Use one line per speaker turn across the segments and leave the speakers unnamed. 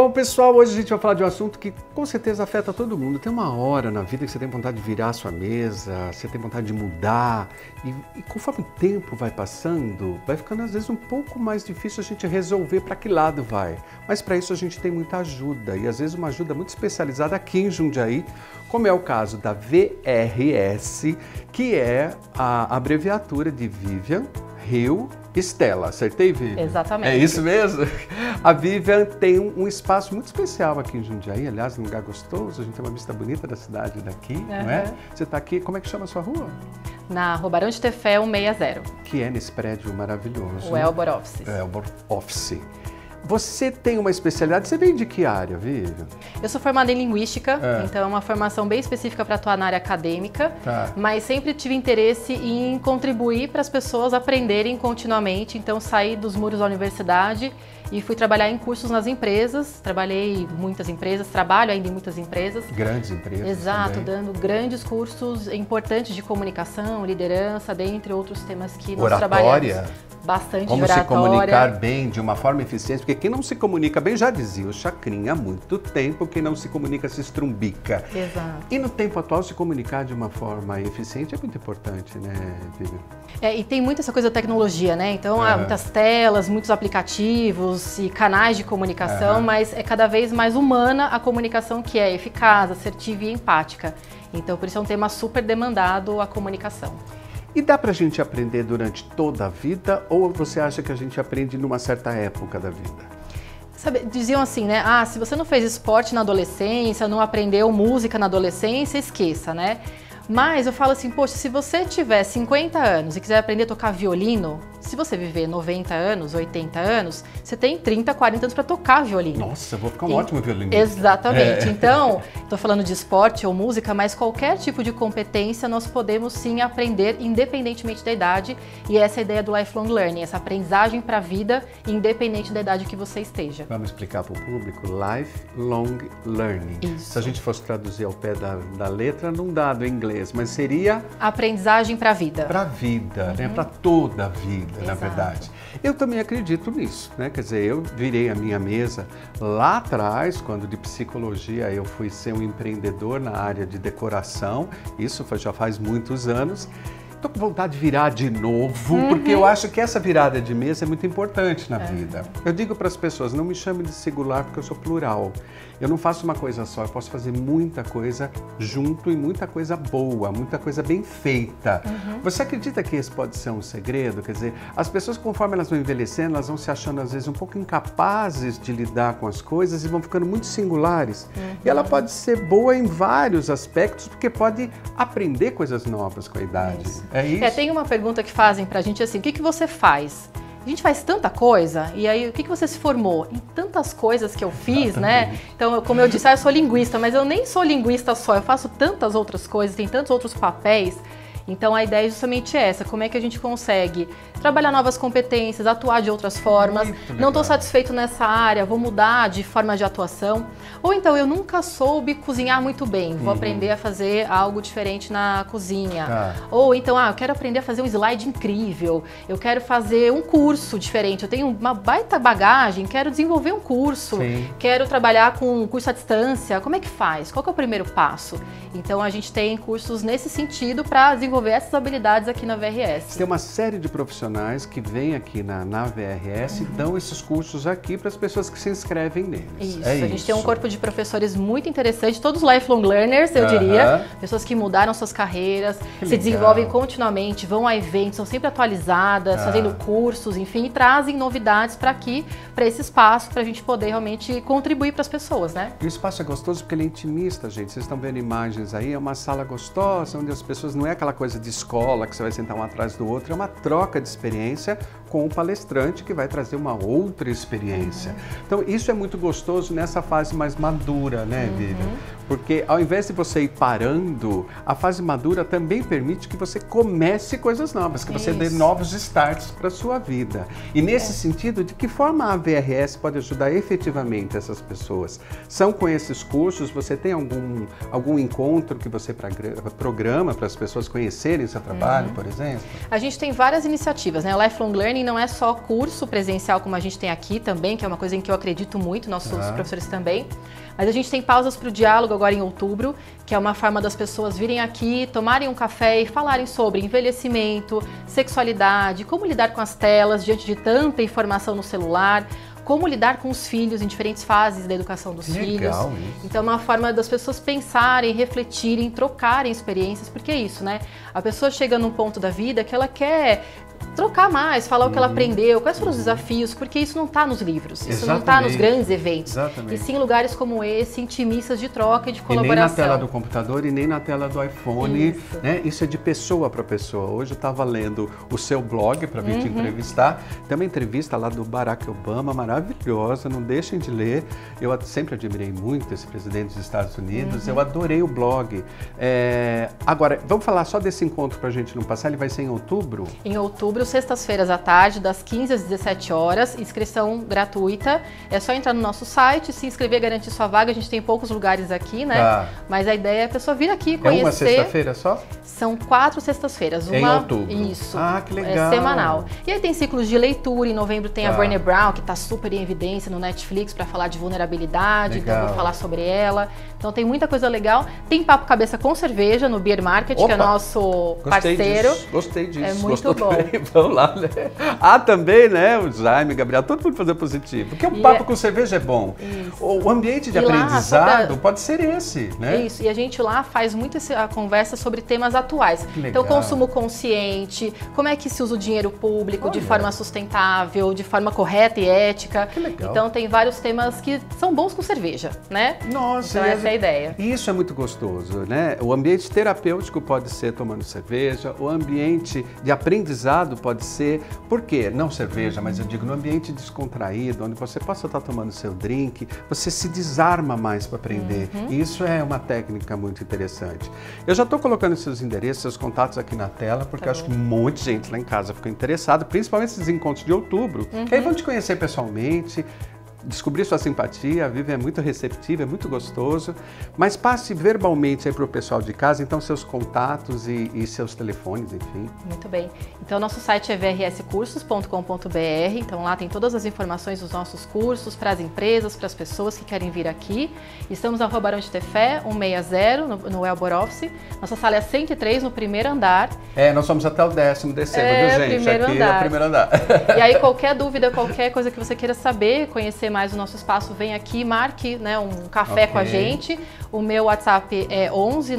Bom, pessoal, hoje a gente vai falar de um assunto que com certeza afeta todo mundo. Tem uma hora na vida que você tem vontade de virar a sua mesa, você tem vontade de mudar. E conforme o tempo vai passando, vai ficando às vezes um pouco mais difícil a gente resolver para que lado vai. Mas para isso a gente tem muita ajuda, e às vezes uma ajuda muito especializada aqui em Jundiaí, como é o caso da VRS, que é a abreviatura de Vivian, Rio, Estela. Acertei, Vivian?
Exatamente.
É isso mesmo? A Vivian tem um espaço muito especial aqui em Jundiaí, aliás, um lugar gostoso, a gente tem uma vista bonita da cidade daqui, não é? Você está aqui, como é que chama a sua rua?
Na Rua Barão de Tefé 160.
Que é nesse prédio maravilhoso.
O Elbor Office.
Elbor Office. Você tem uma especialidade, você vem de que área, Vivian?
Eu sou formada em Linguística, então é uma formação bem específica para atuar na área acadêmica, mas sempre tive interesse em contribuir para as pessoas aprenderem continuamente, então saí dos muros da universidade e fui trabalhar em cursos nas empresas, trabalhei em muitas empresas, trabalho ainda em muitas empresas.
Grandes empresas.
Exato,
também.
Dando grandes cursos importantes de comunicação, liderança, dentre outros temas que nós
Oratória?
trabalhamos. Bastante
Como
oratória.
se comunicar bem, de uma forma eficiente, porque quem não se comunica bem, já dizia o Chacrinha há muito tempo, quem não se comunica se estrumbica.
Exato.
E no tempo atual, se comunicar de uma forma eficiente é muito importante, né, Vivian?
E tem muita essa coisa da tecnologia, né? Então, há muitas telas, muitos aplicativos e canais de comunicação, mas é cada vez mais humana a comunicação que é eficaz, assertiva e empática. Então, por isso é um tema super demandado a comunicação.
E dá pra gente aprender durante toda a vida ou você acha que a gente aprende numa certa época da vida?
Sabe, diziam assim, né? Ah, se você não fez esporte na adolescência, não aprendeu música na adolescência, esqueça, né? Mas eu falo assim, poxa, se você tiver 50 anos e quiser aprender a tocar violino, se você viver 90 anos, 80 anos, você tem 30, 40 anos para tocar violino.
Nossa, eu vou ficar um ótimo violinista.
Exatamente. Então, estou falando de esporte ou música, mas qualquer tipo de competência nós podemos sim aprender independentemente da idade. E essa é a ideia do lifelong learning, essa aprendizagem para a vida, independente da idade que você esteja.
Vamos explicar para o público, lifelong learning.
Isso.
Se a gente fosse traduzir ao pé da letra, não dá do inglês, mas seria...
Aprendizagem para a vida.
Para a vida, né? Para toda a vida, na
Exato.
verdade. Eu também acredito nisso, né? Quer dizer, eu virei a minha mesa lá atrás, quando de psicologia eu fui ser um empreendedor na área de decoração, isso já faz muitos anos. Estou com vontade de virar de novo, porque eu acho que essa virada de mesa é muito importante na vida. Eu digo para as pessoas, não me chame de singular porque eu sou plural. Eu não faço uma coisa só, eu posso fazer muita coisa junto e muita coisa boa, muita coisa bem feita. Você acredita que esse pode ser um segredo? Quer dizer, as pessoas conforme elas vão envelhecendo, elas vão se achando às vezes um pouco incapazes de lidar com as coisas e vão ficando muito singulares. E ela pode ser boa em vários aspectos, porque pode aprender coisas novas com a idade. É isso?
Tem uma pergunta que fazem pra gente assim, o que você faz? A gente faz tanta coisa, e aí o que você se formou? Em tantas coisas que eu fiz, né? Então, como eu disse, eu sou linguista, mas eu nem sou linguista só, eu faço tantas outras coisas, tem tantos outros papéis. Então a ideia é justamente essa, como é que a gente consegue trabalhar novas competências, atuar de outras formas, não estou satisfeito nessa área, vou mudar de forma de atuação, ou então eu nunca soube cozinhar muito bem, vou aprender a fazer algo diferente na cozinha, ou então, eu quero aprender a fazer um slide incrível, eu quero fazer um curso diferente, eu tenho uma baita bagagem, quero desenvolver um curso, quero trabalhar com um curso à distância, como é que faz? Qual que é o primeiro passo? Então a gente tem cursos nesse sentido para desenvolver essas habilidades aqui na VRS.
Tem uma série de profissionais que vêm aqui na VRS e dão esses cursos aqui para as pessoas que se inscrevem neles.
Isso, a gente tem um corpo de professores muito interessante, todos lifelong learners, eu diria, pessoas que mudaram suas carreiras, se desenvolvem continuamente, vão a eventos, são sempre atualizadas, fazendo cursos, enfim, e trazem novidades para aqui, para esse espaço, para a gente poder realmente contribuir para as pessoas, né?
E o espaço é gostoso porque ele é intimista, gente. Vocês estão vendo imagens aí, é uma sala gostosa, onde as pessoas, não é aquela coisa de escola que você vai sentar um atrás do outro, é uma troca de experiência com o palestrante que vai trazer uma outra experiência. Então isso é muito gostoso nessa fase mais madura, né, Vivian? Porque ao invés de você ir parando, a fase madura também permite que você comece coisas novas, que você dê novos starts para a sua vida. E nesse sentido, de que forma a VRS pode ajudar efetivamente essas pessoas? São com esses cursos, você tem algum encontro que você programa para as pessoas conhecerem seu trabalho, por exemplo?
A gente tem várias iniciativas, né? O Lifelong Learning e-learning não é só curso presencial como a gente tem aqui também, que é uma coisa em que eu acredito muito, nossos professores também. Mas a gente tem pausas para o diálogo agora em outubro, que é uma forma das pessoas virem aqui, tomarem um café e falarem sobre envelhecimento, sexualidade, como lidar com as telas diante de tanta informação no celular, como lidar com os filhos em diferentes fases da educação dos filhos.
Legal isso.
Então é uma forma das pessoas pensarem, refletirem, trocarem experiências, porque é isso, né? A pessoa chega num ponto da vida que ela quer trocar mais, falar o que ela aprendeu, quais foram os desafios, porque isso não está nos livros, isso não está nos grandes eventos.
Exatamente.
E sim lugares como esse, intimistas de troca e de colaboração.
E nem na tela do computador e nem na tela do iPhone, isso, né? Isso é de pessoa para pessoa. Hoje eu estava lendo o seu blog para vir te entrevistar, tem uma entrevista lá do Barack Obama, maravilhosa, não deixem de ler. Eu sempre admirei muito esse presidente dos Estados Unidos, eu adorei o blog. Agora, vamos falar só desse encontro para a gente não passar, ele vai ser em outubro?
Em outubro, sextas-feiras à tarde, das 15 às 17 horas, inscrição gratuita. É só entrar no nosso site, se inscrever, garantir sua vaga. A gente tem poucos lugares aqui, né? Tá. Mas a ideia é a pessoa vir aqui conhecer.
É uma sexta-feira só?
São 4 sextas-feiras.
Em outubro?
Isso.
Ah, que legal.
É semanal. E aí tem ciclos de leitura. Em novembro tem a Brené Brown, que está super em evidência no Netflix para falar de vulnerabilidade. Legal. Então eu vou falar sobre ela. Então tem muita coisa legal. Tem Papo Cabeça com Cerveja no Beer Market, que é nosso parceiro.
Gostei disso.
É muito bom.
Vamos lá, né? Também, né? O Jaime, Gabriel, todo mundo fazer positivo. Porque o papo com cerveja é bom. Isso. O ambiente de aprendizado pode ser esse, né?
Isso. E a gente lá faz muito a conversa sobre temas atuais. Então, consumo consciente, como é que se usa o dinheiro público de forma sustentável, de forma correta e ética.
Que legal.
Então, tem vários temas que são bons com cerveja, né?
Nossa.
Então, essa é a ideia.
E isso é muito gostoso, né? O ambiente terapêutico pode ser tomando cerveja, o ambiente de aprendizado pode ser, por quê? Não cerveja, mas eu digo no ambiente descontraído, onde você possa estar tomando seu drink, você se desarma mais para aprender. E isso é uma técnica muito interessante. Eu já estou colocando seus endereços, seus contatos aqui na tela, porque eu acho que um monte de gente lá em casa ficou interessada, principalmente esses encontros de outubro, que aí vão te conhecer pessoalmente, descobrir sua simpatia. A Vivian é muito receptiva, é muito gostoso, mas passe verbalmente aí para o pessoal de casa, então seus contatos e seus telefones, enfim.
Muito bem. Então nosso site é vrscursos.com.br, então lá tem todas as informações dos nossos cursos para as empresas, para as pessoas que querem vir aqui. Estamos na Rua Barão de Tefé, 160, no Elbor Office. Nossa sala é 103, no primeiro andar.
Nós somos até o 10º descendo, viu, gente?
Primeiro
aqui
andar.
É o primeiro andar.
E aí qualquer dúvida, qualquer coisa que você queira saber, conhecer mais o nosso espaço, vem aqui, marque, né, um café com a gente. O meu WhatsApp é 11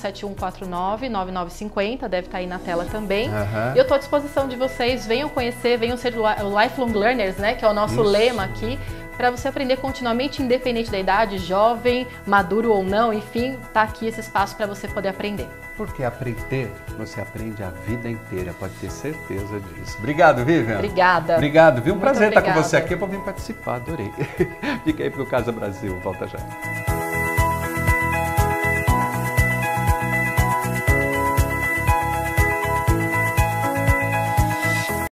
97149 9950, deve estar aí na tela também. E eu estou à disposição de vocês, venham conhecer, venham ser o Lifelong Learners, né, que é o nosso lema aqui, para você aprender continuamente, independente da idade, jovem, maduro ou não, enfim, tá aqui esse espaço para você poder aprender.
Porque aprender, você aprende a vida inteira, pode ter certeza disso. Obrigado, Vivian.
Obrigada.
Obrigado, viu? Um prazer estar com você aqui, eu vou vir participar, adorei. Fica aí pro Casa Brasil, volta já.